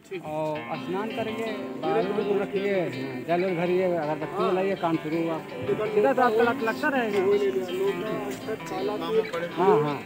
और स्नान करेंगे, बालू रखिए, जल भरिए, अगरबत्ती लाइए, काम शुरू हुआ। सीधा तो आपका लगता रहेगा। हाँ हाँ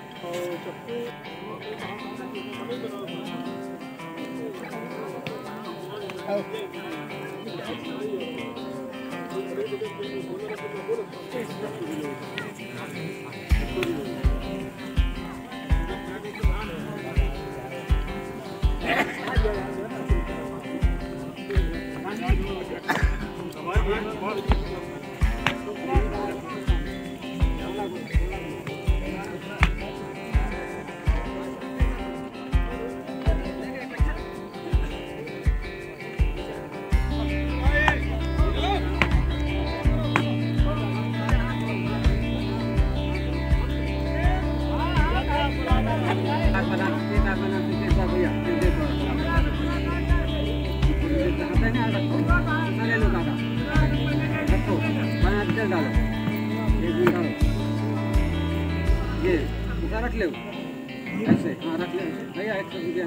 ये रख ले ऐसे। हाँ रख ले भैया, 100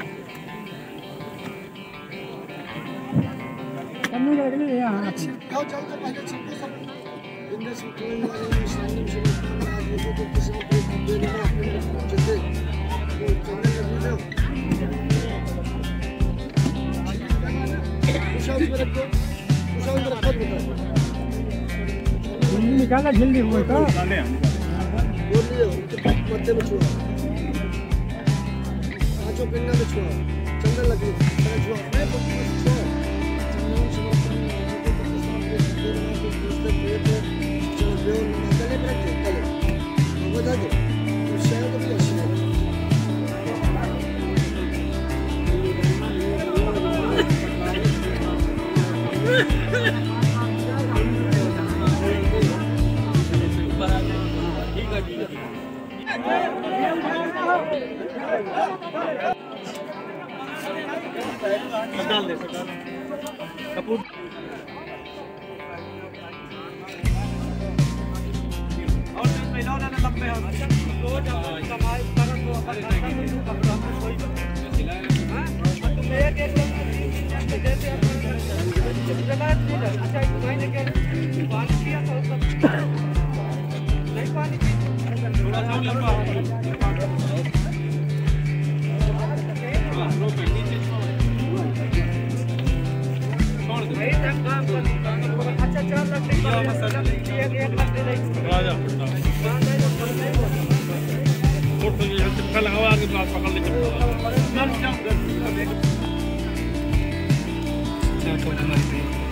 निकाला जल्दी हुआ था। पत्ते में छुआ, पांचों पिन्ना में छुआ, चंदन लगी छुआ, मैं छुआ बता दो शायद भी अच्छी है। डाल दे कपूर और महिलाओं ने लंबे हो तो जब कमाई करो तो अपन कोई तुम एक जैसे अच्छा महीने के पानी किया तो नहीं पानी थोड़ा सा लंबा अच्छा 4 लाख लगा